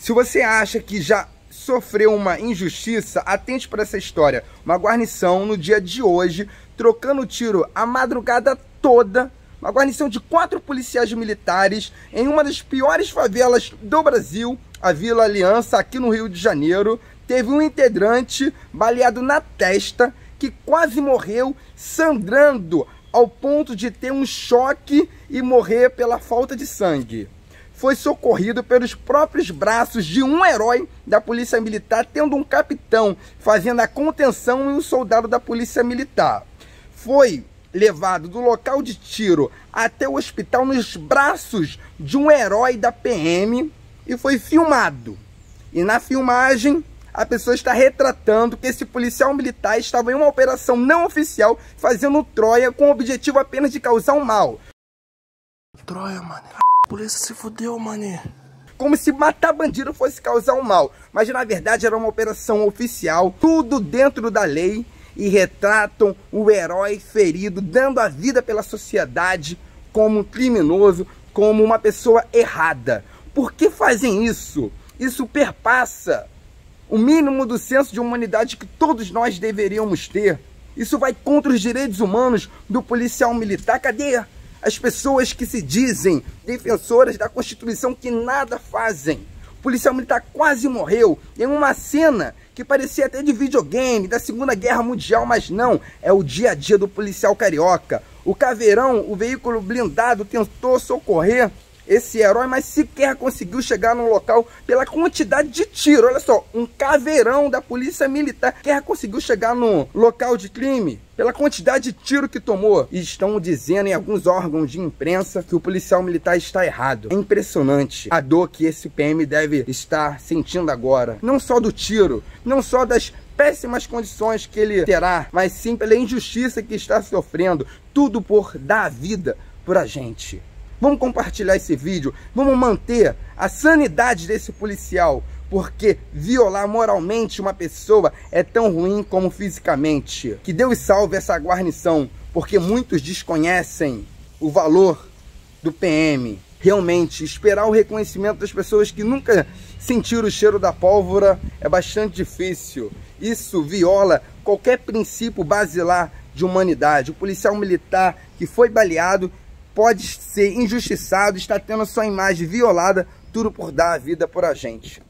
Se você acha que já sofreu uma injustiça, atente para essa história. Uma guarnição no dia de hoje, trocando tiro a madrugada toda, uma guarnição de 4 policiais militares em uma das piores favelas do Brasil, a Vila Aliança, aqui no Rio de Janeiro, teve um integrante baleado na testa que quase morreu, sangrando ao ponto de ter um choque e morrer pela falta de sangue. Foi socorrido pelos próprios braços de um herói da Polícia Militar, tendo um capitão fazendo a contenção e um soldado da Polícia Militar. Foi levado do local de tiro até o hospital nos braços de um herói da PM e foi filmado. E na filmagem, a pessoa está retratando que esse policial militar estava em uma operação não oficial, fazendo Troia com o objetivo apenas de causar um mal. Troia, mano. A polícia se fudeu, mané. Como se matar bandido fosse causar um mal. Mas na verdade era uma operação oficial, tudo dentro da lei, e retratam o herói ferido, dando a vida pela sociedade como um criminoso, como uma pessoa errada. Por que fazem isso? Isso perpassa o mínimo do senso de humanidade que todos nós deveríamos ter. Isso vai contra os direitos humanos do policial militar. Cadê as pessoas que se dizem defensoras da Constituição que nada fazem? O policial militar quase morreu em uma cena que parecia até de videogame da Segunda Guerra Mundial, mas não, é o dia a dia do policial carioca. O Caveirão, o veículo blindado, tentou socorrer esse herói, mas sequer conseguiu chegar no local pela quantidade de tiro. Olha só, um Caveirão da Polícia Militar sequer conseguiu chegar no local de crime pela quantidade de tiro que tomou. E estão dizendo em alguns órgãos de imprensa que o policial militar está errado. É impressionante a dor que esse PM deve estar sentindo agora. Não só do tiro, não só das péssimas condições que ele terá, mas sim pela injustiça que está sofrendo. Tudo por dar a vida por a gente. Vamos compartilhar esse vídeo, vamos manter a sanidade desse policial, porque violar moralmente uma pessoa é tão ruim como fisicamente. Que Deus salve essa guarnição, porque muitos desconhecem o valor do PM. Realmente, esperar o reconhecimento das pessoas que nunca sentiram o cheiro da pólvora é bastante difícil. Isso viola qualquer princípio basilar de humanidade. O policial militar que foi baleado pode ser injustiçado, está tendo a sua imagem violada, tudo por dar a vida por a gente.